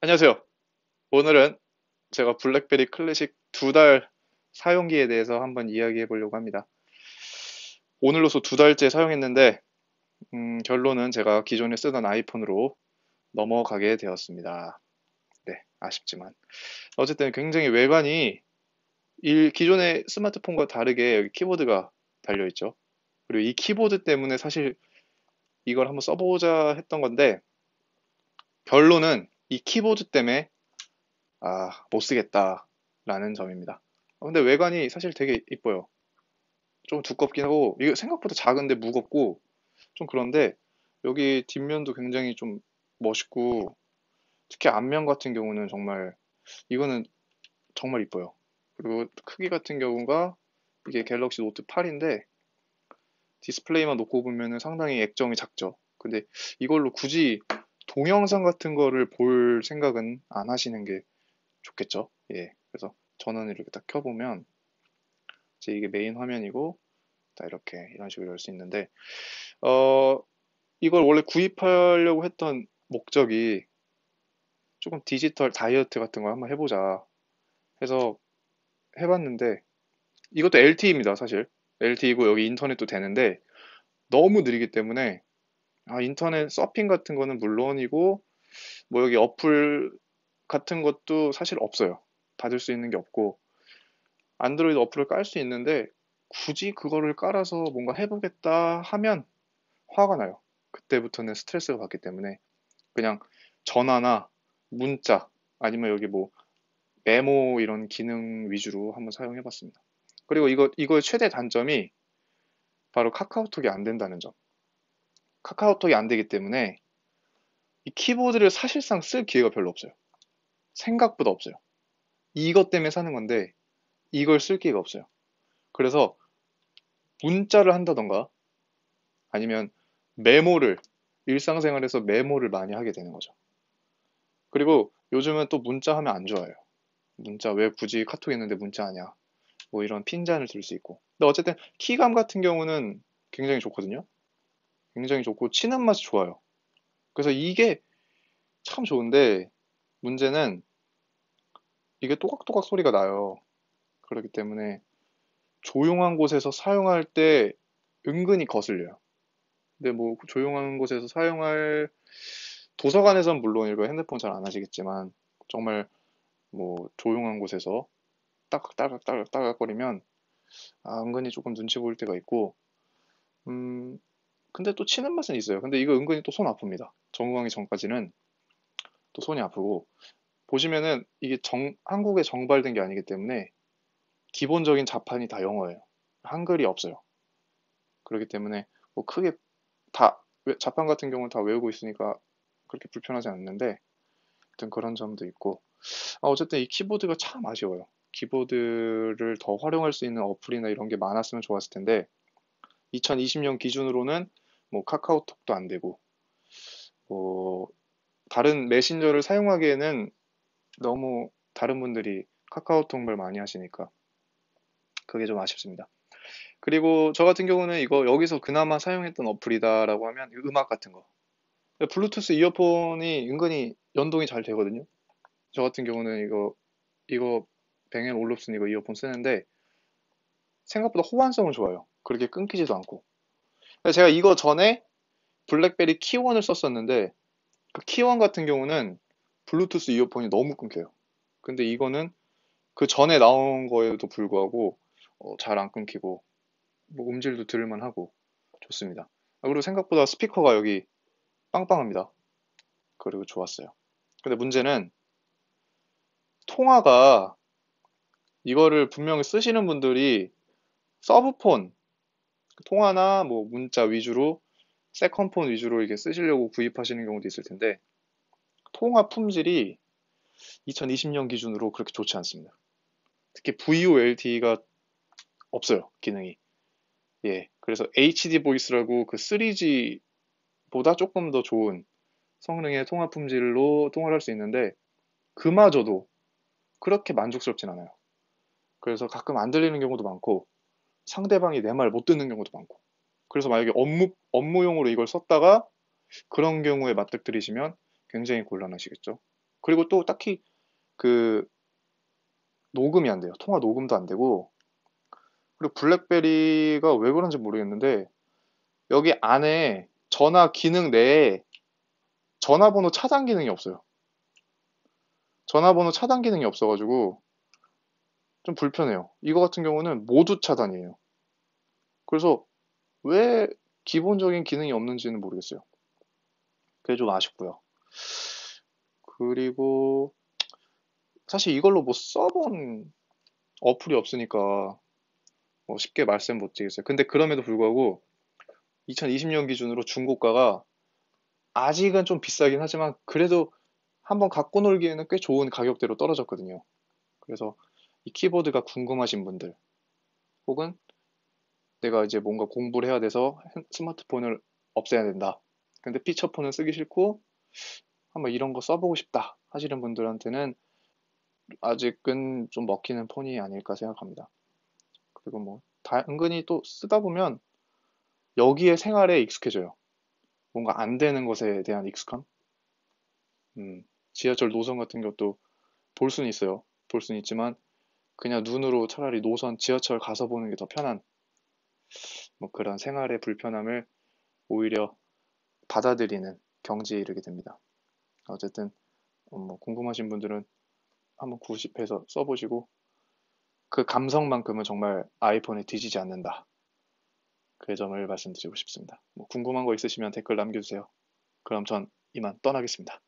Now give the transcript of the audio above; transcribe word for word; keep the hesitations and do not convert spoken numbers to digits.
안녕하세요. 오늘은 제가 블랙베리 클래식 두 달 사용기에 대해서 한번 이야기해 보려고 합니다. 오늘로써 두 달째 사용했는데, 음, 결론은 제가 기존에 쓰던 아이폰으로 넘어가게 되었습니다. 네, 아쉽지만. 어쨌든 굉장히 외관이 일, 기존의 스마트폰과 다르게 여기 키보드가 달려있죠. 그리고 이 키보드 때문에 사실 이걸 한번 써보자 했던 건데, 결론은 이 키보드 때문에 아, 못 쓰겠다라는 점입니다. 어, 근데 외관이 사실 되게 이뻐요. 좀 두껍긴 하고, 이게 생각보다 작은데 무겁고, 좀 그런데, 여기 뒷면도 굉장히 좀 멋있고, 특히 앞면 같은 경우는 정말, 이거는 정말 이뻐요. 그리고 크기 같은 경우가, 이게 갤럭시 노트 팔인데, 디스플레이만 놓고 보면은 상당히 액정이 작죠. 근데 이걸로 굳이 동영상 같은 거를 볼 생각은 안 하시는 게 좋겠죠. 예. 그래서 저는 이렇게 딱 켜보면, 이제 이게 메인 화면이고, 딱 이렇게 이런 식으로 열 수 있는데, 어, 이걸 원래 구입하려고 했던 목적이 조금 디지털 다이어트 같은 걸 한번 해보자 해서 해봤는데, 이것도 엘티이입니다, 사실. 엘티이고 여기 인터넷도 되는데, 너무 느리기 때문에, 아, 인터넷 서핑 같은 거는 물론이고, 뭐 여기 어플 같은 것도 사실 없어요. 받을 수 있는 게 없고, 안드로이드 어플을 깔 수 있는데, 굳이 그거를 깔아서 뭔가 해보겠다 하면 화가 나요. 그때부터는 스트레스가 받기 때문에. 그냥 전화나 문자 아니면 여기 뭐 메모 이런 기능 위주로 한번 사용해 봤습니다. 그리고 이거 이거의 최대 단점이 바로 카카오톡이 안 된다는 점. 카카오톡이 안 되기 때문에 이 키보드를 사실상 쓸 기회가 별로 없어요. 생각보다 없어요. 이것 때문에 사는 건데 이걸 쓸 기회가 없어요. 그래서 문자를 한다던가 아니면 메모를 일상생활에서 메모를 많이 하게 되는 거죠. 그리고 요즘은 또 문자 하면 안 좋아해요. 문자 왜 굳이 카톡 있는데 문자하냐. 뭐 이런 핀잔을 들 수 있고. 근데 어쨌든 키감 같은 경우는 굉장히 좋거든요. 굉장히 좋고 치는 맛이 좋아요. 그래서 이게 참 좋은데 문제는 이게 또각또각 소리가 나요. 그렇기 때문에 조용한 곳에서 사용할 때 은근히 거슬려요. 근데 뭐 조용한 곳에서 사용할 도서관에선 물론 이거 핸드폰 잘 안 하시겠지만 정말 뭐 조용한 곳에서 따각따각따각따각거리면 아, 은근히 조금 눈치 보일 때가 있고 음, 근데 또 치는 맛은 있어요. 근데 이거 은근히 또 손 아픕니다. 적응하기 전까지는 또 손이 아프고 보시면은 이게 정, 한국에 정발된 게 아니기 때문에 기본적인 자판이 다 영어예요. 한글이 없어요. 그렇기 때문에 뭐 크게 다 외- 자판 같은 경우는 다 외우고 있으니까 그렇게 불편하지 않는데 어떤 그런 점도 있고 아, 어쨌든 이 키보드가 참 아쉬워요. 키보드를 더 활용할 수 있는 어플이나 이런 게 많았으면 좋았을 텐데 이천이십 년 기준으로는 뭐 카카오톡도 안 되고 뭐 다른 메신저를 사용하기에는 너무 다른 분들이 카카오톡을 많이 하시니까 그게 좀 아쉽습니다. 그리고 저 같은 경우는 이거 여기서 그나마 사용했던 어플이다라고 하면 이 음악 같은 거. 블루투스 이어폰이 은근히 연동이 잘 되거든요. 저 같은 경우는 이거 이거 뱅앤 올룹슨 이거 이어폰 쓰는데 생각보다 호환성은 좋아요. 그렇게 끊기지도 않고. 제가 이거 전에 블랙베리 키원을 썼었는데 그 키원 같은 경우는 블루투스 이어폰이 너무 끊겨요. 근데 이거는 그 전에 나온 거에도 불구하고 어, 잘 안 끊기고 뭐 음질도 들을만 하고 좋습니다. 아, 그리고 생각보다 스피커가 여기 빵빵합니다. 그리고 좋았어요. 근데 문제는 통화가 이거를 분명히 쓰시는 분들이 서브폰 통화나 뭐 문자 위주로 세컨폰 위주로 이렇게 쓰시려고 구입하시는 경우도 있을 텐데 통화 품질이 이천이십 년 기준으로 그렇게 좋지 않습니다. 특히 브이오엘티이가 없어요, 기능이. 예. 그래서 에이치디 보이스라고 그 쓰리지보다 조금 더 좋은 성능의 통화 품질로 통화를 할 수 있는데 그마저도 그렇게 만족스럽진 않아요. 그래서 가끔 안 들리는 경우도 많고 상대방이 내 말 못 듣는 경우도 많고 그래서 만약에 업무, 업무용으로 이걸 썼다가 그런 경우에 맞닥뜨리시면 굉장히 곤란하시겠죠. 그리고 또 딱히 그 녹음이 안 돼요. 통화 녹음도 안 되고. 그리고 블랙베리가 왜 그런지 모르겠는데 여기 안에 전화 기능 내에 전화번호 차단 기능이 없어요. 전화번호 차단 기능이 없어가지고 좀 불편해요. 이거 같은 경우는 모두 차단이에요. 그래서 왜 기본적인 기능이 없는지는 모르겠어요. 그게 좀 아쉽고요. 그리고 사실 이걸로 뭐 써본 어플이 없으니까 뭐 쉽게 말씀 못 드리겠어요. 근데 그럼에도 불구하고 이천이십 년 기준으로 중고가가 아직은 좀 비싸긴 하지만 그래도 한번 갖고 놀기에는 꽤 좋은 가격대로 떨어졌거든요. 그래서 이 키보드가 궁금하신 분들 혹은 내가 이제 뭔가 공부를 해야 돼서 핸- 스마트폰을 없애야 된다. 근데 피처폰은 쓰기 싫고 한번 이런 거 써보고 싶다 하시는 분들한테는 아직은 좀 먹히는 폰이 아닐까 생각합니다. 그리고 뭐 다, 은근히 또 쓰다 보면 여기에 생활에 익숙해져요. 뭔가 안 되는 것에 대한 익숙함? 음, 지하철 노선 같은 것도 볼 수는 있어요. 볼 수는 있지만 그냥 눈으로 차라리 노선, 지하철 가서 보는 게 더 편한 뭐 그런 생활의 불편함을 오히려 받아들이는 경지에 이르게 됩니다. 어쨌든 어, 뭐 궁금하신 분들은 한번 구입해서 써보시고 그 감성만큼은 정말 아이폰에 뒤지지 않는다. 그 점을 말씀드리고 싶습니다. 뭐 궁금한 거 있으시면 댓글 남겨주세요. 그럼 전 이만 떠나겠습니다.